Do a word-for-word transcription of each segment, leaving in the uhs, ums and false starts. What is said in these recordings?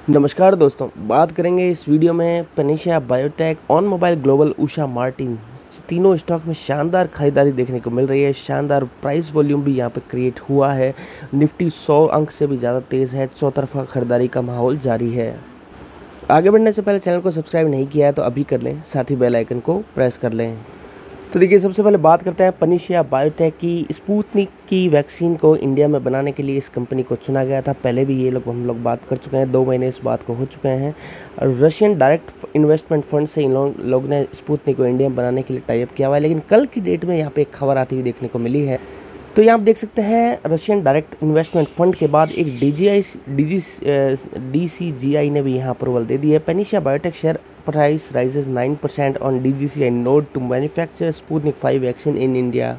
नमस्कार दोस्तों, बात करेंगे इस वीडियो में पनिशिया बायोटेक, ऑन मोबाइल ग्लोबल, उषा मार्टिन, तीनों स्टॉक में शानदार खरीदारी देखने को मिल रही है। शानदार प्राइस वॉल्यूम भी यहाँ पे क्रिएट हुआ है। निफ्टी सौ अंक से भी ज़्यादा तेज़ है। चौतरफा खरीदारी का माहौल जारी है। आगे बढ़ने से पहले चैनल को सब्सक्राइब नहीं किया है तो अभी कर लें, साथ ही बेल आइकन को प्रेस कर लें। तो देखिए, सबसे पहले बात करते हैं पनिशिया बायोटेक की। स्पुतनिक की वैक्सीन को इंडिया में बनाने के लिए इस कंपनी को चुना गया था। पहले भी ये लोग हम लोग बात कर चुके हैं, दो महीने इस बात को हो चुके हैं। रशियन डायरेक्ट इन्वेस्टमेंट फंड से इन लोग लोग ने स्पुतनिक को इंडिया में बनाने के लिए टाई अप किया हुआ है। लेकिन कल की डेट में यहाँ पे एक खबर आती हुई देखने को मिली है। तो यहाँ आप देख सकते हैं, रशियन डायरेक्ट इन्वेस्टमेंट फंड के बाद एक D G I D G D C G I ने भी यहाँ अप्रूवल दे दी है। Panacea Biotec share price rises nine percent on D G C I node to manufacture Sputnik five vaccine in India.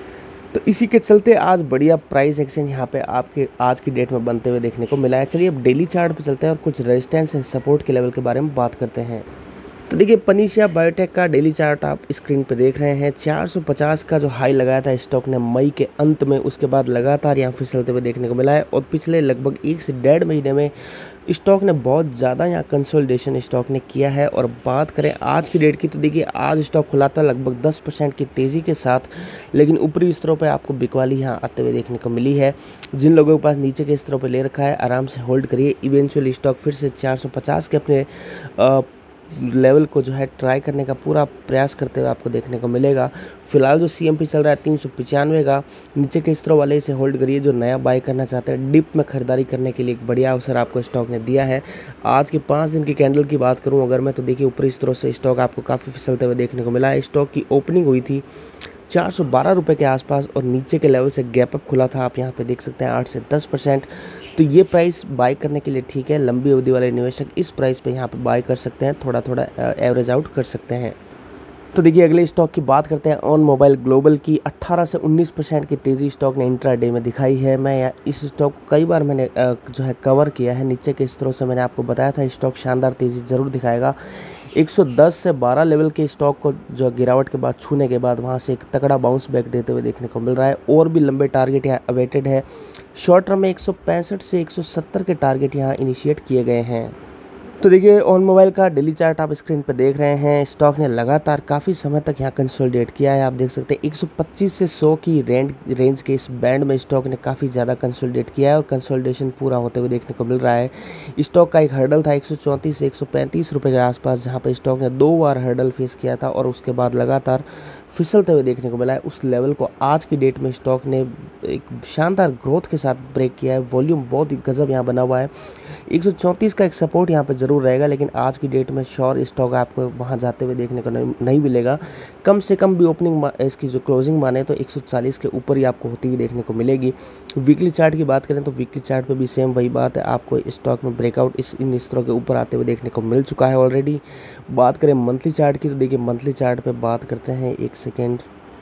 तो इसी के चलते आज बढ़िया प्राइस एक्शन यहाँ पे आपके आज की डेट में बनते हुए देखने को मिला है। चलिए अब डेली चार्ट पे चलते हैं और कुछ रेजिस्टेंस एंड सपोर्ट के लेवल के बारे में बात करते हैं। तो देखिए, पनिशिया बायोटेक का डेली चार्ट आप स्क्रीन पे देख रहे हैं। चार सौ पचास का जो हाई लगाया था स्टॉक ने मई के अंत में, उसके बाद लगातार यहाँ फिसलते हुए देखने को मिला है। और पिछले लगभग एक से डेढ़ महीने में स्टॉक ने बहुत ज़्यादा यहाँ कंसोलिडेशन स्टॉक ने किया है। और बात करें आज की डेट की, तो देखिए आज स्टॉक खुला था लगभग दस परसेंट की तेज़ी के साथ, लेकिन ऊपरी स्तरों पर आपको बिकवाली यहाँ आते हुए देखने को मिली है। जिन लोगों के पास नीचे के स्तरों पर ले रखा है, आराम से होल्ड करिए। इवेंचुअली स्टॉक फिर से चार सौ पचास के अपने आ, लेवल को जो है ट्राई करने का पूरा प्रयास करते हुए आपको देखने को मिलेगा। फिलहाल जो सी एम पी चल रहा है तीन सौ पचानवे का, नीचे के स्तरों वाले इसे होल्ड करिए। जो नया बाय करना चाहते हैं, डिप में खरीदारी करने के लिए एक बढ़िया अवसर आपको स्टॉक ने दिया है। आज के पाँच दिन की कैंडल की बात करूं अगर मैं, तो देखिए ऊपरी स्तरों से स्टॉक आपको काफ़ी फिसलते हुए देखने को मिला है। स्टॉक की ओपनिंग हुई थी चार सौ बारह रुपये के आसपास और नीचे के लेवल से गैप अप खुला था। आप यहाँ पे देख सकते हैं आठ से दस परसेंट। तो ये प्राइस बाय करने के लिए ठीक है। लंबी अवधि वाले निवेशक इस प्राइस पे यहाँ पे बाय कर सकते हैं, थोड़ा थोड़ा एवरेज आउट कर सकते हैं। तो देखिए, अगले स्टॉक की बात करते हैं ऑन मोबाइल ग्लोबल की। अट्ठारह से उन्नीस परसेंट की तेज़ी स्टॉक ने इंट्रा डे में दिखाई है। मैं इस स्टॉक को कई बार मैंने जो है कवर किया है। नीचे के स्तरों से मैंने आपको बताया था स्टॉक शानदार तेज़ी ज़रूर दिखाएगा। एक सौ दस से बारह लेवल के स्टॉक को जो गिरावट के बाद छूने के बाद वहां से एक तगड़ा बाउंस बैक देते हुए देखने को मिल रहा है। और भी लंबे टारगेट यहाँ अवेटेड है। शॉर्ट टर्म में एक सौ पैंसठ से एक सौ सत्तर के टारगेट यहाँ इनिशिएट किए गए हैं। तो देखिए, ऑन मोबाइल का डेली चार्ट आप स्क्रीन पर देख रहे हैं। स्टॉक ने लगातार काफ़ी समय तक यहाँ कंसोलिडेट किया है। आप देख सकते हैं एक सौ पच्चीस से सौ की रेंज रेंज के इस बैंड में स्टॉक ने काफ़ी ज़्यादा कंसोलिडेट किया है और कंसोलिडेशन पूरा होते हुए देखने को मिल रहा है। स्टॉक का एक हर्डल था एक सौ चौंतीस से एक सौ पैंतीस रुपये के आसपास, जहाँ पर स्टॉक ने दो बार हर्डल फेस किया था और उसके बाद लगातार फिसलते हुए देखने को मिला है। उस लेवल को आज की डेट में स्टॉक ने एक शानदार ग्रोथ के साथ ब्रेक किया है। वॉल्यूम बहुत ही गजब यहाँ बना हुआ है। एक सौ चौंतीस का एक सपोर्ट यहाँ पे ज़रूर रहेगा, लेकिन आज की डेट में श्योर स्टॉक आपको वहाँ जाते हुए देखने को नहीं, नहीं मिलेगा। कम से कम भी ओपनिंग इसकी जो क्लोजिंग माने तो एक सौ चालीस के ऊपर ही आपको होती हुई देखने को मिलेगी। वीकली चार्ट की बात करें तो वीकली चार्ट पे भी सेम वही बात है। आपको स्टॉक में ब्रेकआउट इस इन स्तरों के ऊपर आते हुए देखने को मिल चुका है ऑलरेडी। बात करें मंथली चार्ट की, तो देखिए मंथली चार्ट पे बात करते हैं, एक सेकेंड।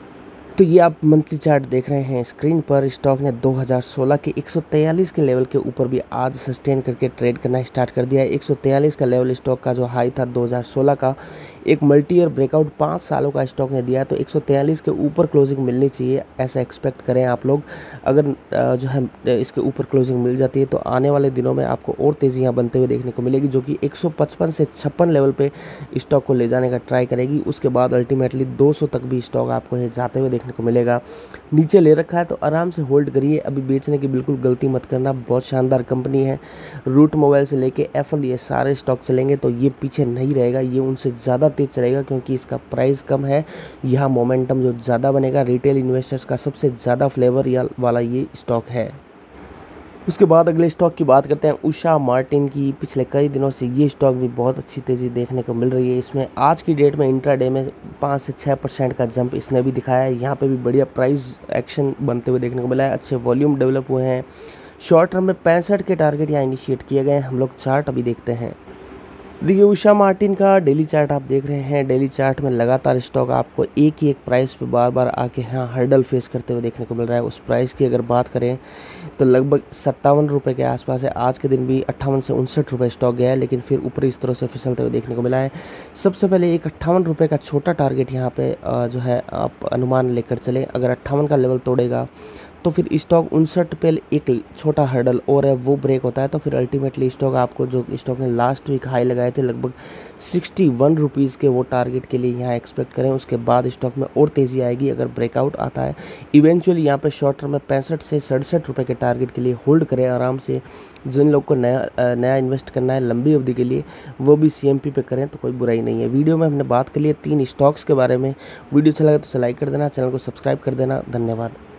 तो ये आप मंथली चार्ट देख रहे हैं स्क्रीन पर। स्टॉक ने दो हज़ार सोलह के एक सौ तैंतालीस के लेवल के ऊपर भी आज सस्टेन करके ट्रेड करना स्टार्ट कर दिया है। एक सौ तैंतालीस का लेवल स्टॉक का जो हाई था दो हज़ार सोलह का, एक मल्टी ईयर ब्रेकआउट पाँच सालों का स्टॉक ने दिया है। तो एक सौ तैंतालीस के ऊपर क्लोजिंग मिलनी चाहिए, ऐसा एक्सपेक्ट करें आप लोग। अगर जो है इसके ऊपर क्लोजिंग मिल जाती है तो आने वाले दिनों में आपको और तेज़ी यहाँ बनते हुए देखने को मिलेगी, जो कि एक सौ पचपन से छप्पन लेवल पे स्टॉक को ले जाने का ट्राई करेगी। उसके बाद अल्टीमेटली दो सौ तक भी स्टॉक आपको ये जाते हुए देखने को मिलेगा। नीचे ले रखा है तो आराम से होल्ड करिए। अभी बेचने की बिल्कुल गलती मत करना। बहुत शानदार कंपनी है। रूट मोबाइल से लेके एप्पल, ये सारे स्टॉक चलेंगे तो ये पीछे नहीं रहेगा, ये उनसे ज़्यादा तेज चलेगा क्योंकि इसका प्राइस कम है। यहाँ मोमेंटम जो ज़्यादा बनेगा, रिटेल इन्वेस्टर्स का सबसे ज़्यादा फ्लेवर या वाला ये स्टॉक है। उसके बाद अगले स्टॉक की बात करते हैं उषा मार्टिन की। पिछले कई दिनों से ये स्टॉक भी बहुत अच्छी तेज़ी देखने को मिल रही है। इसमें आज की डेट में इंट्राडे में पाँच से छः परसेंट का जंप इसने भी दिखाया है। यहाँ पे भी बढ़िया प्राइस एक्शन बनते हुए देखने को मिला है। अच्छे वॉल्यूम डेवलप हुए हैं। शॉर्ट टर्म में पैंसठ के टारगेट यहाँ इनिशिएट किए गए हैं। हम लोग चार्ट अभी देखते हैं। देखिए, उषा मार्टिन का डेली चार्ट आप देख रहे हैं। डेली चार्ट में लगातार स्टॉक आपको एक ही एक प्राइस पे बार बार आके यहाँ हर्डल फेस करते हुए देखने को मिल रहा है। उस प्राइस की अगर बात करें तो लगभग सत्तावन रुपये के आसपास है। आज के दिन भी अट्ठावन से उनसठ रुपये स्टॉक गया है, लेकिन फिर ऊपरी स्तरों से फिसलते हुए देखने को मिला है। सबसे पहले एक अट्ठावन रुपये का छोटा टारगेट यहाँ पे जो है आप अनुमान लेकर चलें। अगर अट्ठावन का लेवल तोड़ेगा तो फिर स्टॉक उनसठ पे एक छोटा हर्डल और है वो ब्रेक होता है तो फिर अल्टीमेटली स्टॉक आपको जो स्टॉक ने लास्ट वीक हाई लगाए थे लगभग सिक्सटी वन रुपीज़ के वो टारगेट के लिए यहाँ एक्सपेक्ट करें। उसके बाद स्टॉक में और तेज़ी आएगी अगर ब्रेकआउट आता है। इवेंचुअली यहाँ पे शॉर्ट टर्म में पैंसठ से सड़सठ रुपये के टारगेट के लिए होल्ड करें आराम से। जिन लोग को नया नया इन्वेस्ट करना है लंबी अवधि के लिए वो भी सी एम पी पे करें तो कोई बुराई नहीं है। वीडियो में हमने बात कर ली है तीन स्टॉक्स के बारे में। वीडियो अच्छा लगा तो लाइक कर देना, चैनल को सब्सक्राइब कर देना। धन्यवाद।